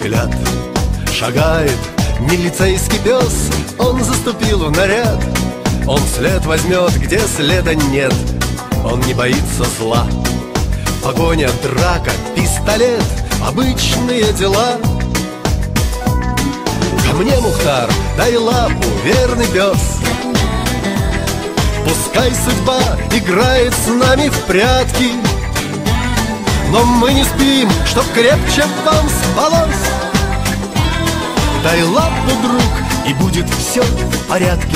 взгляд. Шагает милицейский пес, он заступил в наряд. Он след возьмет, где следа нет, он не боится зла. Погоня, драка, пистолет — обычные дела. Ко мне, Мухтар, дай лапу, верный пес. Пускай судьба играет с нами в прятки, но мы не спим, чтоб крепче вам спалось. Дай лапу, друг, и будет все в порядке.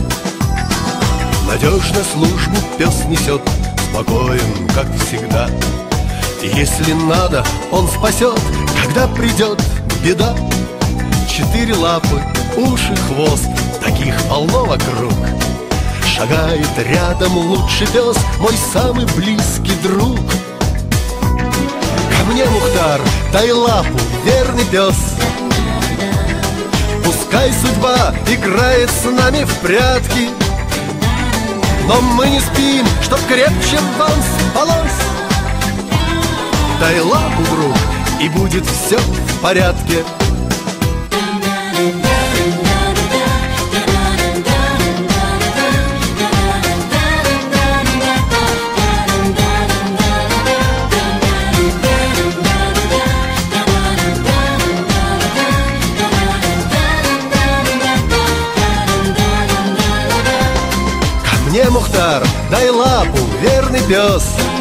Надежно службу пес несет, спокоен, как всегда. И если надо, он спасет, когда придет беда. 4 лапы, уши, хвост, таких полно вокруг. Шагает рядом лучший пес, мой самый близкий друг. Ко мне, Мухтар, дай лапу, верный пес. Пускай судьба играет с нами в прятки, но мы не спим, чтоб крепче вам спалось. Дай лапу, друг, и будет все в порядке. Мне, Мухтар, дай лапу, верный пес.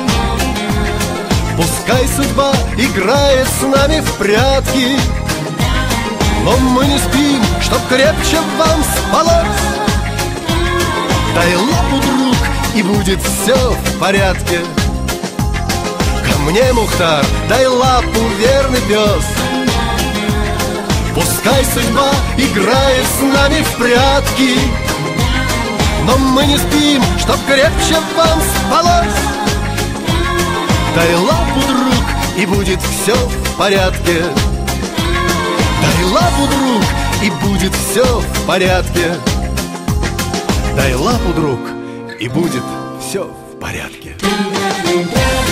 Пускай судьба играет с нами в прятки, но мы не спим, чтоб крепче вам спалось. Дай лапу, друг, и будет все в порядке. Ко мне, Мухтар, дай лапу, верный пес. Пускай судьба играет с нами в прятки, но мы не спим, чтоб крепче вам спалось. Дай лапу, друг, и будет все в порядке. Дай лапу, друг, и будет все в порядке. Дай лапу, друг, и будет все в порядке.